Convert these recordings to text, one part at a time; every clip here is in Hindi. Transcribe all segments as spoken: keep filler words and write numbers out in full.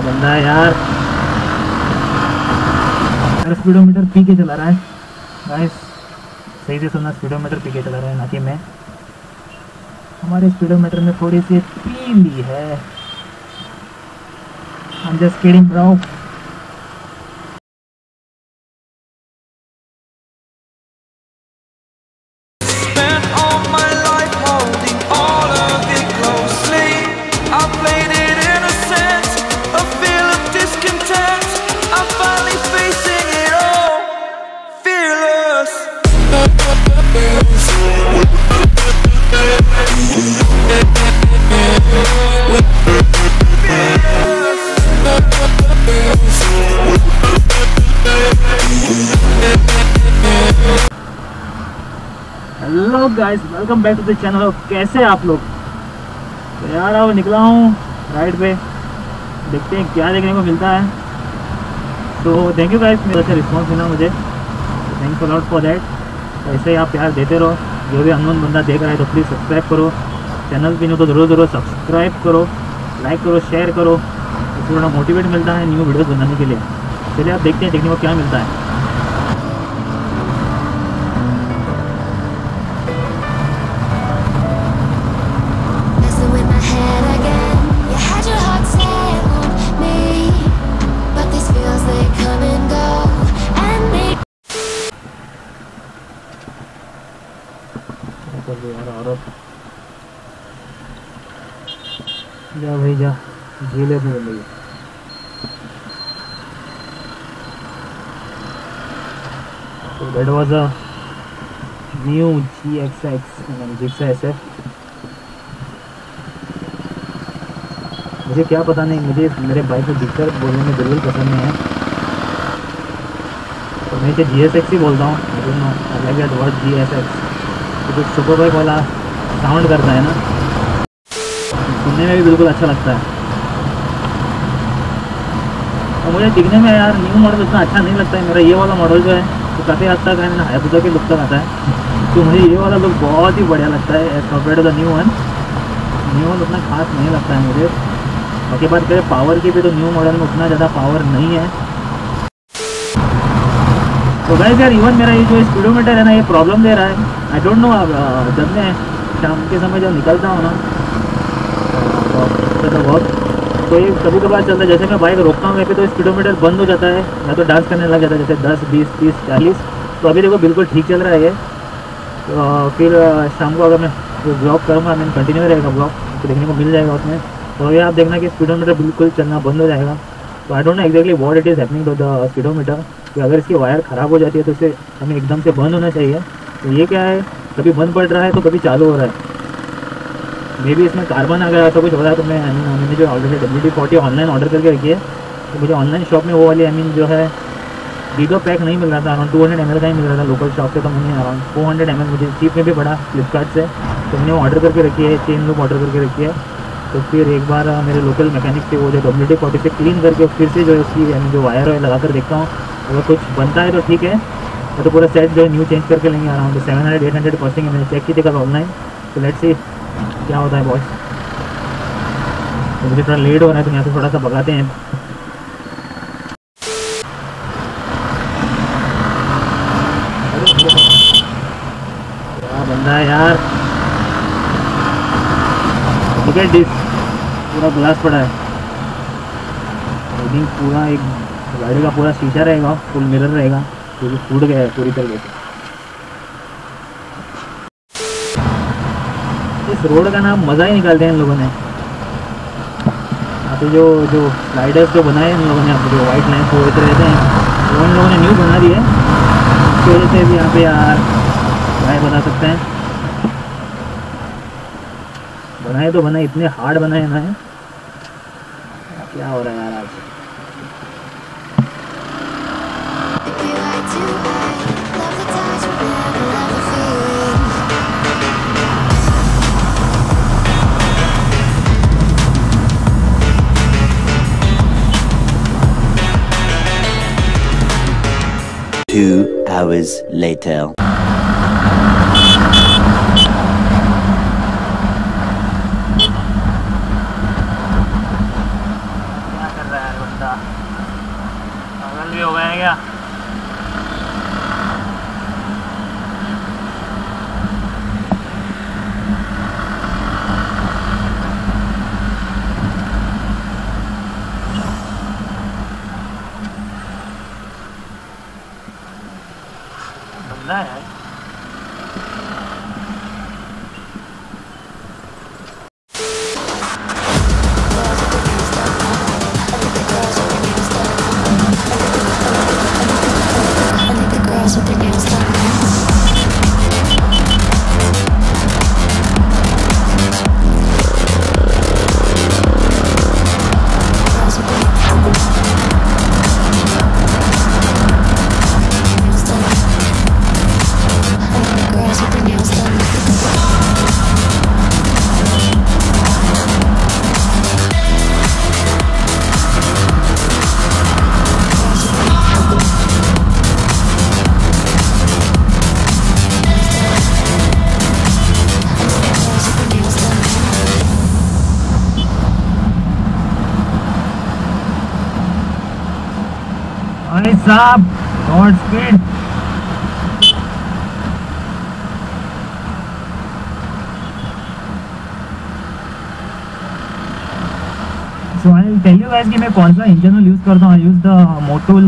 बंदा है यार, स्पीडोमीटर पी के चला रहा है गाइस, सही से सुनना, स्पीडोमीटर पी के चला रहा है, ना कि मैं। हमारे स्पीडोमीटर में थोड़ी सी पी ली है। I'm just kidding bro। Hello guys, welcome back to the channel. कैसे हैं आप लोग? तो यार अब निकला हूँ राइड पे, देखते हैं क्या देखने को मिलता है। तो थैंक यू गाइस, मेरा अच्छा रिस्पॉन्स मिला मुझे, thanks a lot for that. ऐसे ही आप प्यार देते रहो। जो भी अननोन बंदा देख रहा है तो प्लीज़ सब्सक्राइब करो, चैनल पे नहीं तो ज़रूर ज़रूर सब्सक्राइब करो, लाइक करो, शेयर करो, इससे थोड़ा मोटिवेट मिलता है न्यू वीडियोज़ बनाने के लिए। चलिए आप देखते हैं देखने को क्या मिलता है। जा भाई जा, झीले में बंदी। So that was a new G X X Gixxer S F। मुझे क्या पता नहीं, मुझे मेरे बाइक को Gixxer बोलने में बिल्कुल पसंद नहीं है, तो मैं इसे G S X ही बोलता हूँ। I don't know, I like that word G S X। तो कुछ सुपर बाइक वाला साउंड करता है ना, सुनने में भी बिल्कुल अच्छा लगता है। और मुझे दिखने में यार न्यू मॉडल उतना अच्छा नहीं लगता है। मेरा ये वाला मॉडल जो है तो काफ़ी हद तक है ना हायाबुसा के लुक तक आता है, तो मुझे ये वाला लुक बहुत ही बढ़िया लगता है as compare to the new one. New one उतना खास नहीं लगता है मुझे। बाकी बात करें पावर की भी, तो न्यू मॉडल में उतना ज़्यादा पावर नहीं है। तो गाइस यार, इवन मेरा ये जो स्पीडोमीटर है ना, ये प्रॉब्लम दे रहा है। आई डोंट नो, जब मैं शाम के समय जब निकलता हूँ ना तो बहुत, तो ये कभी कभार चलता है, जैसे मैं बाइक रोकता हूँ पे तो स्पीडोमीटर बंद हो जाता है या तो डांस करने लग जाता है, जैसे दस बीस तीस चालीस। तो अभी देखो बिल्कुल ठीक चल रहा है ये। तो फिर शाम को अगर मैं ब्लॉग करूँगा, मैं कंटिन्यू रहेगा ब्लॉग, तो देखने को मिल जाएगा उसमें। तो ये आप देखना कि स्पीडोमीटर बिल्कुल चलना बंद हो जाएगा। तो I don't know exactly what it is happening to the speedometer, कि अगर इसकी वायर ख़राब हो जाती है तो इसे हमें एकदम से बंद होना चाहिए। तो ये क्या है, कभी बंद पड़ रहा है तो कभी चालू हो रहा है। मे भी इसमें कार्बन आ गया ऐसा कुछ हो रहा है। तो मैं आई मीन मैंने जो already W D forty online order करके रखी है, तो मुझे ऑनलाइन शॉप में वो वाली आई मीन जो है गीगा पैक नहीं मिल रहा था, around two hundred M L का ही मिल रहा था लोकल शॉप से। तो मैंने around four hundred M L मुझे चीप में भी पड़ा फ्लिपकार्ट से, तो मैंने वो ऑर्डर करके रखी है, चेन लूप ऑर्डर करके रखी है। तो फिर एक बार मेरे लोकल मैकेनिक से वो जो डब्ल्यू डी फोर्टी से क्लीन करके फिर से जो है उसकी यानी जो वायर है लगा कर देखता हूँ। अगर कुछ बनता है तो ठीक है, तो पूरा सेट जो है न्यू चेंज करके लेंगे। Around seven hundred eight hundred costing है, मैंने चेक की थी कल ऑनलाइन। तो लेट्स सी क्या होता है बॉस। तो मुझे थोड़ा लेट हो रहा है तो यहाँ से थोड़ा सा भगाते हैं। क्या बंदा है यार, लुक एट दिस, पूरा ग्लास पड़ा है। आई थिंक पूरा एक गाड़ी का पूरा शीशा रहेगा, फुल मिरर रहेगा, क्योंकि टूट गया है पूरी तरीके से। इस रोड का नाम मज़ा ही निकालते हैं इन लोगों ने। यहाँ पे जो जो स्लाइडर्स जो बनाए इन लोगों ने, यहाँ पे जो वाइट लाइन को होते रहते हैं, वो इन लोगों ने न्यू बना दिए। इसकी वजह से भी यहाँ पे यार क्या बता सकते हैं, बनाए तो बनाए, इतने हार्ड बनाए ना है। क्या हो रहा है यार आज। Two hours later. क्या कर रहा है बंदा पागल भी हो गया है क्या? बंदा है साहब, god speed. So I will tell you guys कि मैं कौन सा इंजन ऑयल यूज करता हूँ। Use the Motul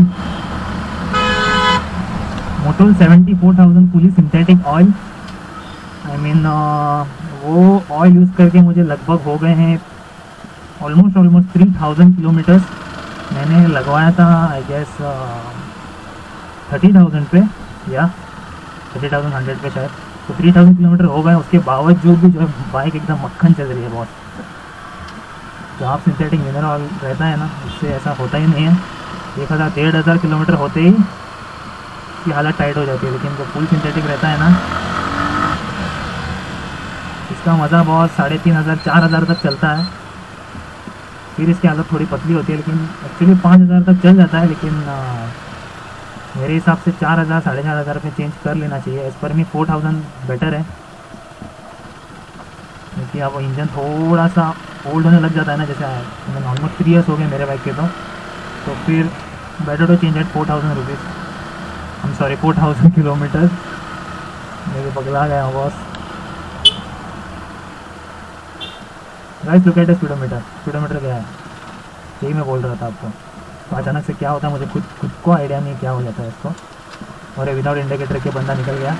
Motul seventy four thousand fully synthetic oil. I mean वो ऑयल यूज करके मुझे लगभग हो गए हैं almost almost three thousand kilometres. मैंने लगवाया था आई गेस थर्टी थाउजेंड पे या थर्टी थाउजेंड हंड्रेड पे शायद। तो थ्री थाउजेंड किलोमीटर हो गए, उसके बावजूद भी जो है बाइक एकदम मक्खन चल रही है बहुत। जहाँ सिंथेटिक मिनरल ऑयल रहता है ना, उससे ऐसा होता ही नहीं है। एक हज़ार डेढ़ हज़ार किलोमीटर होते ही इसकी हालत टाइट हो जाती है। लेकिन जो फुल सिंथेटिक रहता है ना, इसका मज़ा बहुत साढ़े तीन हज़ार चार हज़ार तक चलता है। फिर इसकी हालत थोड़ी पतली होती है, लेकिन एक्चुअली पाँच हज़ार तक चल जाता है। लेकिन आ, मेरे हिसाब से चार हज़ार साढ़े चार हज़ार पे चेंज कर लेना चाहिए। इस पर भी फोर थाउजेंड बेटर है, क्योंकि अब इंजन थोड़ा सा ओल्ड होने लग जाता है ना। जैसे मैंने ऑलमोस्ट थ्री ईयर्स हो गए मेरे बाइक के, तो तो फिर better to change at four thousand rupees I am sorry four thousand kilometre. मेरे पगला गया boss. Guys look at speedometer. Speedometer क्या है, यही मैं बोल रहा था आपको। तो अचानक से क्या होता है मुझे खुद खुद को आइडिया नहीं क्या हो जाता है इसको। और विदाउट इंडिकेटर के बंदा निकल गया।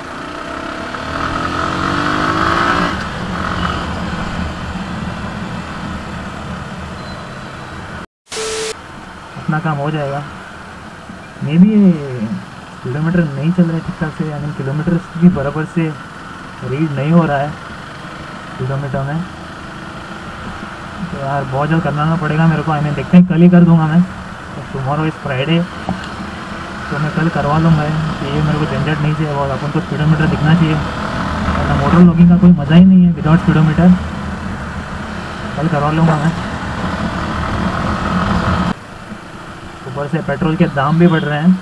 अपना काम हो जाएगा। मे बी किलोमीटर नहीं चल रहे ठीक ठाक से, यानी किलोमीटर भी बराबर से रीड नहीं हो रहा है किलोमीटर में। तो यार बहुत जल्द करना पड़ेगा मेरे को। आई मीन देखते हैं, कल ही कर दूंगा मैं। तो टुमारो इस फ्राइडे, तो मैं कल करवा लूँगा। ये मेरे को झंझट नहीं चाहिए, और अपन को स्पीडोमीटर दिखना चाहिए। वरना मोटर लॉगिंग का कोई मज़ा ही नहीं है विदाउट स्पीडोमीटर। कल करवा लूँगा मैं। ऊपर से पेट्रोल के दाम भी बढ़ रहे हैं।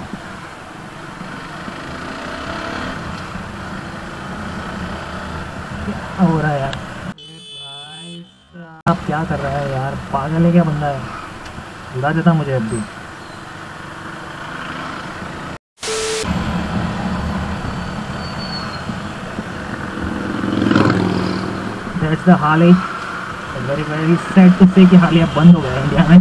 क्या हो रहा है यार, आप क्या कर रहा है यार, पागल है क्या बंदा है, उड़ा देता मुझे अब भी। That's the Harley. Very very sad to say कि हार्ले अब बंद हो गया है इंडिया में।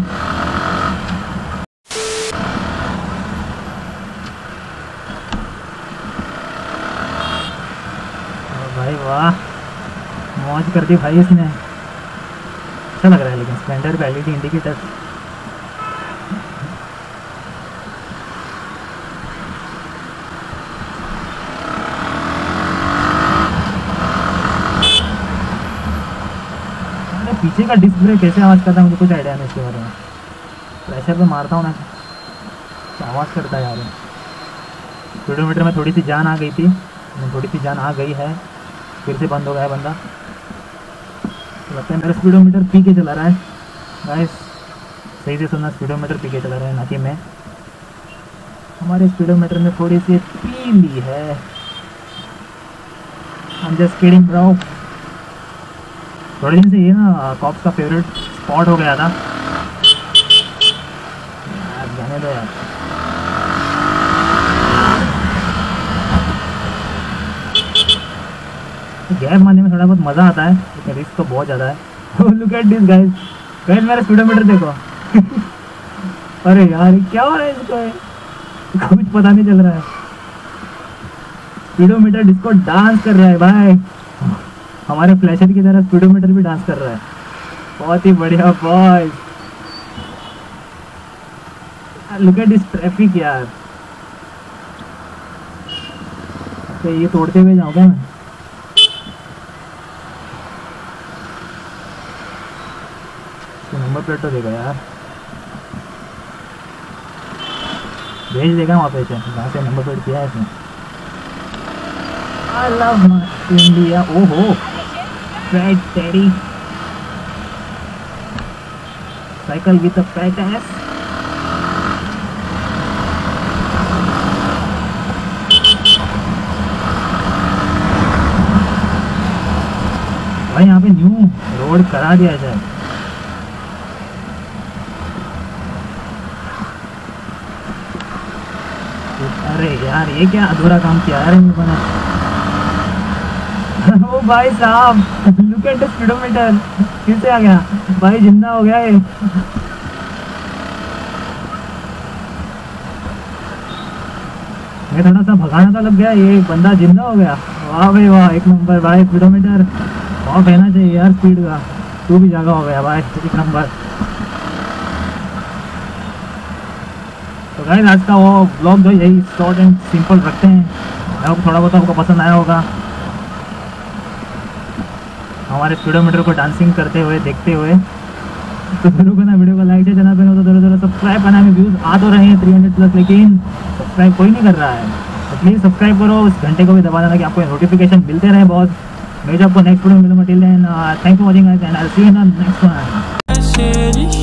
भाई वाह, मौज कर दी भाई इसने। अच्छा लग रहा है लेकिन स्प्लेंडर पे एलईडी इंडिकेटर। अरे पीछे का डिस्क ब्रेक कैसे आवाज़ करता है मुझे कुछ आइडिया नहीं इसके बारे में। प्रेशर पे मारता हूँ ना तो आवाज़ करता है यार। स्पीडोमीटर में थोड़ी सी जान आ गई थी, थोड़ी सी जान आ गई है, फिर से बंद हो गया है बंदा। तो लगता है मेरा स्पीडोमीटर पी के चला रहा है। गाइस सही से सुनना, स्पीडोमीटर पी के चला रहा है, ना कि मैं। हमारे स्पीडोमीटर में थोड़ी सी पीली है। I'm just kidding bro। थोड़े दिन से ये ना कॉप्स का फेवरेट स्पॉट हो गया था। जाने दो यार। गैप मारने में थोड़ा बहुत मज़ा आता है लेकिन रिस्क तो बहुत ज़्यादा है। Look at this guys, guys मेरा स्पीडोमीटर देखो। अरे यार क्या हो रहा है इसको, कुछ पता नहीं चल रहा है। स्पीडोमीटर डिस्को डांस कर रहा है भाई, हमारे फ्लैशर की तरह स्पीडोमीटर भी डांस कर रहा है। बहुत ही बढ़िया boys. Look at this traffic यार। तो ये तोड़ते हुए जाऊंगा मैं। नंबर प्लेट तो देगा यार, भेज देगा वहाँ पे से जहाँ से नंबर प्लेट किया है इसने। I love my India। ओहो fat daddy cycle with a fat ass। भाई यहाँ पे न्यू रोड करा दिया जाए। अरे यार ये क्या अधूरा काम किया यार इन लोगों ने। ओ भाई साहब लुक एट द स्पीडोमीटर, फिर से आ गया भाई, जिंदा हो गया ये। ये थोड़ा सा भगाना तो लग गया, ये बंदा जिंदा हो गया। वाह भाई वाह, एक नंबर भाई। स्पीडोमीटर ऑफ रहना चाहिए यार स्पीड का, तू भी जागा हो गया भाई, एक नंबर। तो गाइस आज का वो ब्लॉग जो यही शॉर्ट एंड सिंपल रखते हैं। आपको थोड़ा बहुत आपको पसंद आया होगा हमारे स्पीडोमीटर को डांसिंग करते हुए देखते हुए। तो जरूर करना वीडियो को लाइक है, चैनल पे हो तो जरूर जरूर सब्सक्राइब करना। में व्यूज़ आ तो रहे हैं तीन सौ प्लस, लेकिन सब्सक्राइब कोई नहीं कर रहा है। तो प्लीज़ सब्सक्राइब करो, उस घंटे को भी दबा देना कि आपको नोटिफिकेशन मिलते रहे बहुत। मैं जो आपको नेक्स्ट वीडियो में मिलूंगा। Till then thank you for watching and I will see you in the next one.